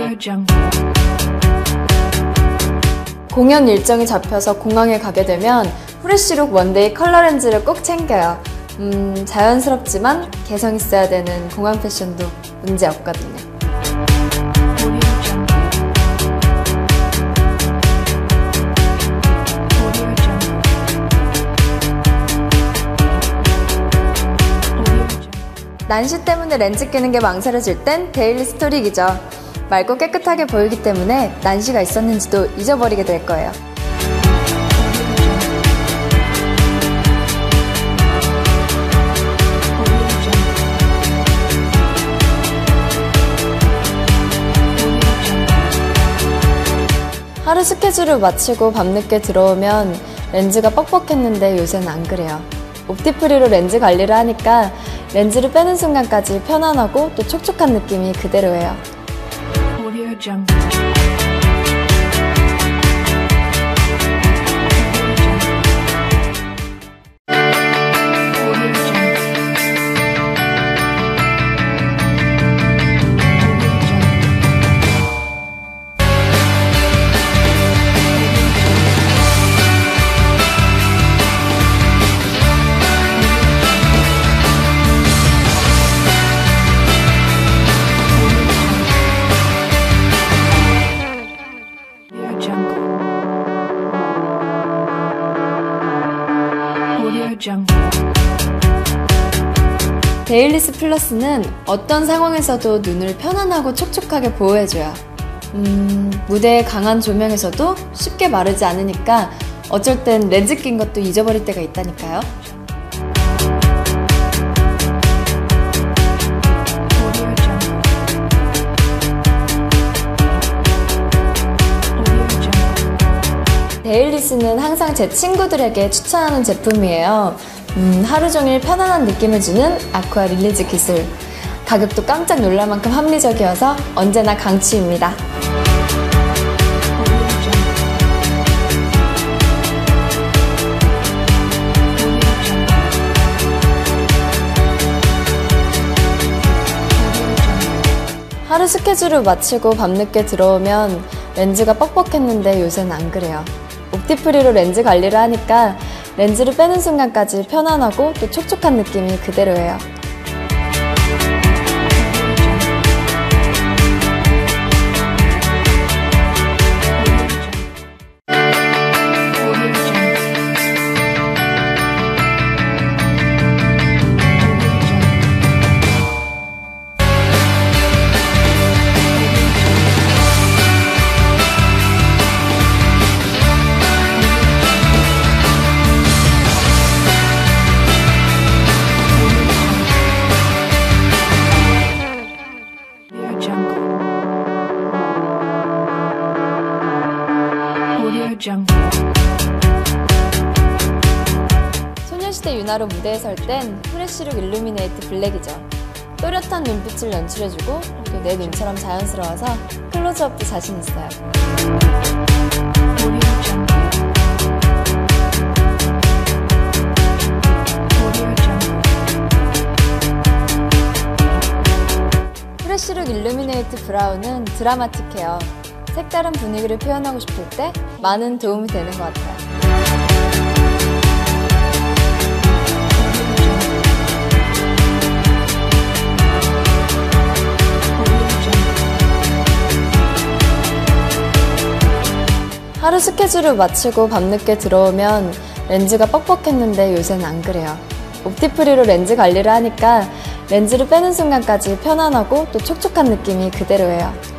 공연 일정이 잡혀서 공항에 가게 되면 프레쉬룩 원데이 컬러 렌즈를 꼭 챙겨요. 자연스럽지만 개성 있어야 되는 공항 패션도 문제 없거든요. 난시 때문에 렌즈 끼는 게 망설여질 땐 데일리 스토릭이죠. 맑고 깨끗하게 보이기 때문에 난시가 있었는지도 잊어버리게 될 거예요. 하루 스케줄을 마치고 밤늦게 들어오면 렌즈가 뻑뻑했는데 요새는 안 그래요. 옵티프리로 렌즈 관리를 하니까 렌즈를 빼는 순간까지 편안하고 또 촉촉한 느낌이 그대로예요. 데일리스 플러스는 어떤 상황에서도 눈을 편안하고 촉촉하게 보호해줘요. 무대의 강한 조명에서도 쉽게 마르지 않으니까 어쩔 땐 렌즈 낀 것도 잊어버릴 때가 있다니까요. 데일리스는 항상 제 친구들에게 추천하는 제품이에요. 하루 종일 편안한 느낌을 주는 아쿠아 릴리즈 기술. 가격도 깜짝 놀랄 만큼 합리적이어서 언제나 강추입니다. 하루 스케줄을 마치고 밤늦게 들어오면 렌즈가 뻑뻑했는데 요새는 안 그래요. 옵티프리로 렌즈 관리를 하니까 렌즈를 빼는 순간까지 편안하고 또 촉촉한 느낌이 그대로예요. 소녀시대 유나로 무대에 설 땐 프레쉬룩 일루미네이트 블랙이죠. 또렷한 눈빛을 연출해주고 또 내 눈처럼 자연스러워서 클로즈업도 자신 있어요. 프레쉬룩 일루미네이트 브라운은 드라마틱해요. 색다른 분위기를 표현하고 싶을 때 많은 도움이 되는 것 같아요. 하루 스케줄을 마치고 밤늦게 들어오면 렌즈가 뻑뻑했는데 요새는 안 그래요. 옵티프리로 렌즈 관리를 하니까 렌즈를 빼는 순간까지 편안하고 또 촉촉한 느낌이 그대로예요.